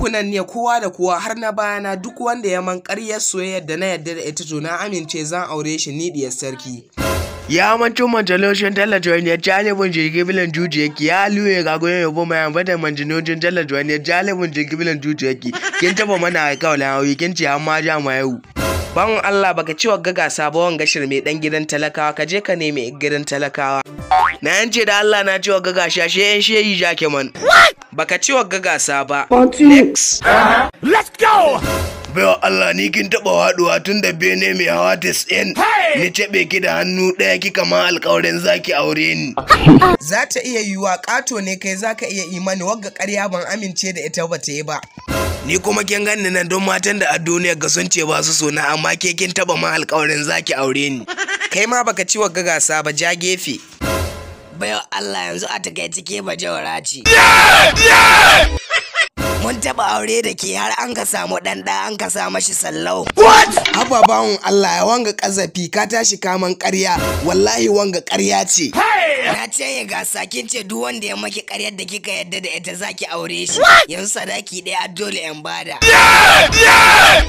ku nan ne kowa da kowa har na bayana duk wanda ya man ƙaryar soyayyar da na yarda da ita to na amince zan aure shi ni diyar sarki. Ya mancin manjaloshin talajuwan ya jalibin jirgibilan jujiyarki ya luye gagoyin yabo mai ambata manjanojin talajuwan ya jalibin jirgibilan jujiyarki kin taba mana alƙawalin aure kin ce an ma ja ma yau. Ban Allah baka ci wa gaga sabon gashir mai dan gidan talakawa ka je ka nemi gidan talakawa. Na yance da Allah na ci wa gaga shashe yan sheyi jake man. Baka ci wa gaga ba. Next. Let's go. Bayo Allah ni kin taba haduwa tun da bene mai hawa 90 ni tabe ki da hannu daya kika ma alƙawarin zaki aure ni. Za ta iya yiwuwa ƙato ne kai zaka iya imani wagga ƙarya ban amince da ita ba ta yi ba. Ni kuma kin ganni nan don matan da a duniya ga sun ce ba su so na amma ke kin taba ma alƙawarin zaki aure ni. Kai ma baka ci wa gaga ba ja gefe. Bayo Allah yanzu a takaice ke bajawara ce. Mun taba aure da ke har an ka samu ɗan an ka sa mashi sallau. What? Haba bawon Allah ya wanga ƙazafi ka tashi kaman ƙarya wallahi wanga ƙarya ce. Na ce ya gasa kin ce duk wanda ya maki ƙaryar da kika yadda da ita zaki aure shi. Yanzu sadaki ɗaya dole in bada.